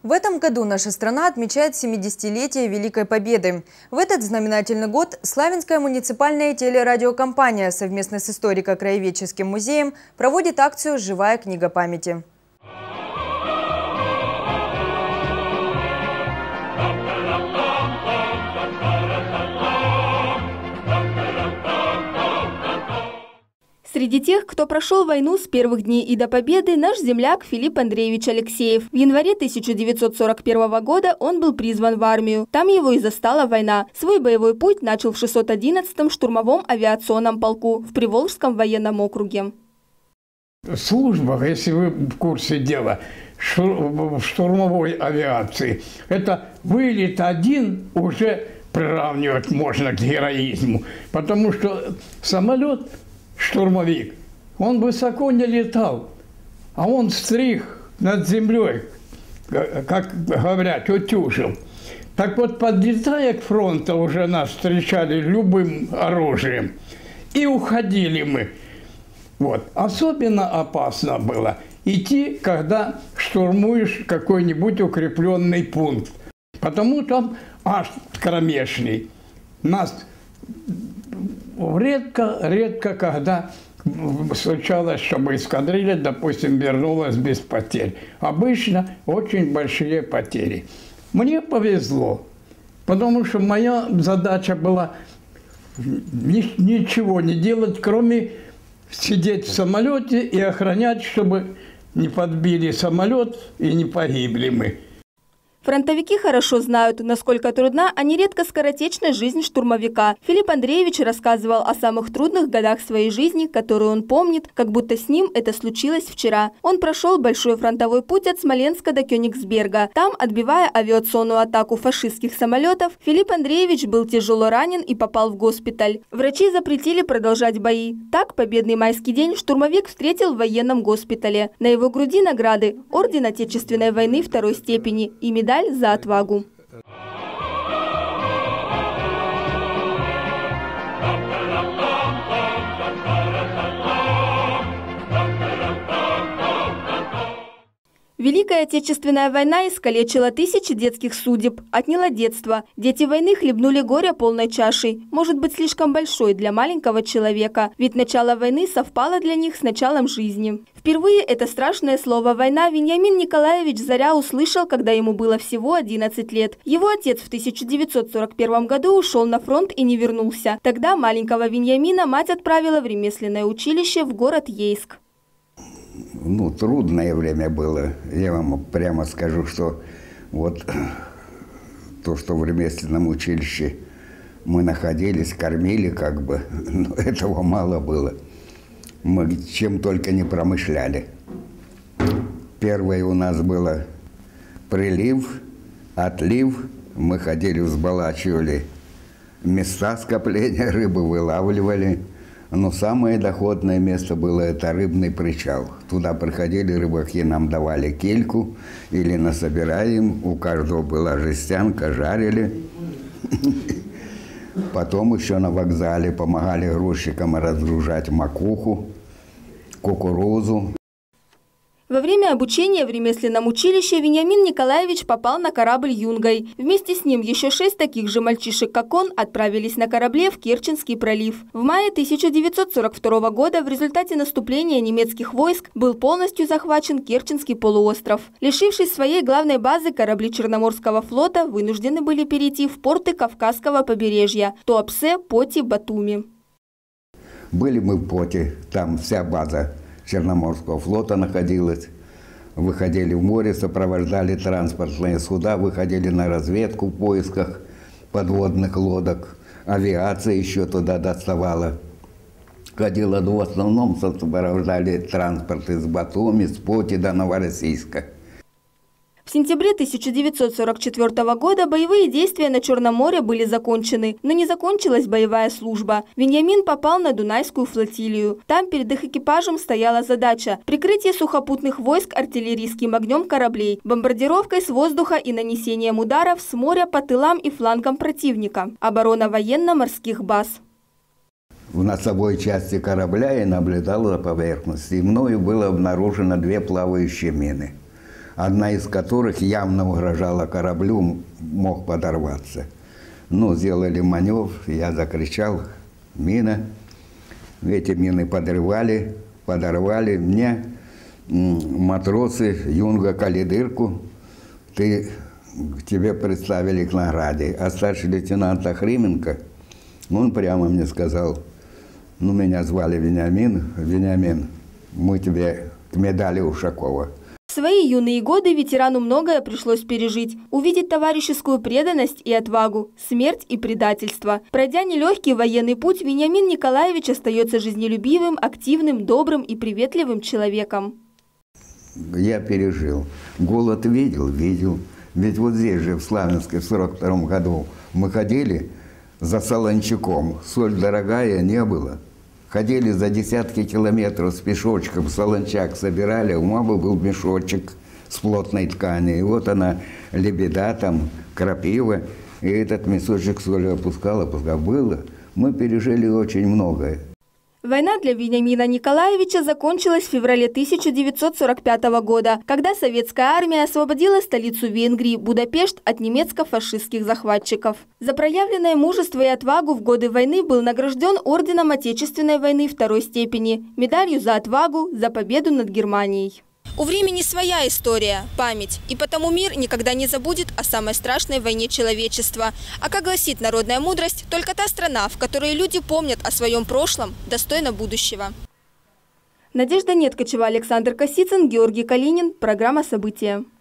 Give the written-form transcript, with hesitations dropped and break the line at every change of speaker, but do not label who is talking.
В этом году наша страна отмечает 70-летие Великой Победы. В этот знаменательный год Славянская муниципальная телерадиокомпания совместно с историко-краеведческим музеем проводит акцию «Живая книга памяти».
Среди тех, кто прошел войну с первых дней и до победы, наш земляк Филипп Андреевич Алексеев. В январе 1941 года он был призван в армию. Там его и застала война. Свой боевой путь начал в 611-м штурмовом авиационном полку в Приволжском военном округе.
Служба, если вы в курсе дела, в штурмовой авиации, это вылет один уже приравнивать можно к героизму, потому что самолет, штурмовик, он высоко не летал, а он стриг над землей, как говорят, утюжил. Так вот, подлетая к фронту, уже нас встречали любым оружием, и уходили мы. Вот. Особенно опасно было идти, когда штурмуешь какой-нибудь укрепленный пункт, потому там аж кромешный. Нас редко, когда случалось, чтобы эскадрилья, допустим, вернулась без потерь. Обычно очень большие потери. Мне повезло, потому что моя задача была ничего не делать, кроме сидеть в самолете и охранять, чтобы не подбили самолет и не погибли мы.
Фронтовики хорошо знают, насколько трудна, а нередко скоротечна жизнь штурмовика. Филипп Андреевич рассказывал о самых трудных годах своей жизни, которые он помнит, как будто с ним это случилось вчера. Он прошел большой фронтовой путь от Смоленска до Кёнигсберга. Там, отбивая авиационную атаку фашистских самолетов, Филипп Андреевич был тяжело ранен и попал в госпиталь. Врачи запретили продолжать бои. Так, победный майский день штурмовик встретил в военном госпитале. На его груди награды – Орден Отечественной войны второй степени и медаль за отвагу. Великая Отечественная война искалечила тысячи детских судеб, отняла детство. Дети войны хлебнули горе полной чашей, может быть слишком большой для маленького человека, ведь начало войны совпало для них с началом жизни. Впервые это страшное слово «война» Вениамин Николаевич Заря услышал, когда ему было всего 11 лет. Его отец в 1941 году ушел на фронт и не вернулся. Тогда маленького Вениамина мать отправила в ремесленное училище в город Ейск.
Трудное время было. Я вам прямо скажу, что вот то, что в ремесленном училище мы находились, кормили как бы, но этого мало было. Мы чем только не промышляли. Первое у нас было прилив, отлив. Мы ходили, взбалачивали места скопления рыбы, вылавливали. Но самое доходное место было это рыбный причал. Туда приходили рыбаки, нам давали кильку или насобираем. У каждого была жестянка, жарили. Потом еще на вокзале помогали грузчикам разгружать макуху, кукурузу.
Во время обучения в ремесленном училище Вениамин Николаевич попал на корабль «Юнгой». Вместе с ним еще 6 таких же мальчишек, как он, отправились на корабле в Керченский пролив. В мае 1942 года в результате наступления немецких войск был полностью захвачен Керченский полуостров. Лишившись своей главной базы, корабли Черноморского флота вынуждены были перейти в порты Кавказского побережья – Туапсе, Поти, Батуми.
Были мы в Поти, там вся база Черноморского флота находилась. Выходили в море, сопровождали транспортные суда, выходили на разведку в поисках подводных лодок. Авиация еще туда доставала. Ходила, в основном сопровождали транспорт из Батуми, с Поти до Новороссийска.
В сентябре 1944 года боевые действия на Черном море были закончены, но не закончилась боевая служба. Вениамин попал на Дунайскую флотилию. Там перед их экипажем стояла задача – прикрытие сухопутных войск артиллерийским огнем кораблей, бомбардировкой с воздуха и нанесением ударов с моря по тылам и флангам противника, оборона военно-морских баз.
В носовой части корабля я наблюдал за поверхностью, и мною было обнаружено 2 плавающие мины. одна из которых явно угрожала кораблю, мог подорваться. Ну, сделали маневр, я закричал: мина. Эти мины подорвали мне матросы Юнга Калидырку. Тебе представили к награде. А старший лейтенант Охрименко, он прямо мне сказал: ну, меня звали Вениамин, мы тебе к медали Ушакова.
В свои юные годы ветерану многое пришлось пережить. Увидеть товарищескую преданность и отвагу, смерть и предательство. Пройдя нелегкий военный путь, Вениамин Николаевич остается жизнелюбивым, активным, добрым и приветливым человеком.
Я пережил. Голод видел. Ведь вот здесь же, в Славянске, в 1942 году, мы ходили за солончаком. Соль дорогая не было. Ходили за десятки километров с мешочком, солончак собирали, у мамы был мешочек с плотной ткани. И вот она, лебеда там, крапива, и этот мешочек соли опускала. Было. Мы пережили очень многое.
Война для Вениамина Николаевича закончилась в феврале 1945 года, когда советская армия освободила столицу Венгрии, Будапешт, от немецко-фашистских захватчиков. За проявленное мужество и отвагу в годы войны был награжден орденом Отечественной войны второй степени, медалью за отвагу, за победу над Германией. У времени своя история, память, и потому мир никогда не забудет о самой страшной войне человечества. А как гласит народная мудрость, только та страна, в которой люди помнят о своем прошлом, достойна будущего. Надежда Неткачева, Александр Косицын, Георгий Калинин. Программа «События».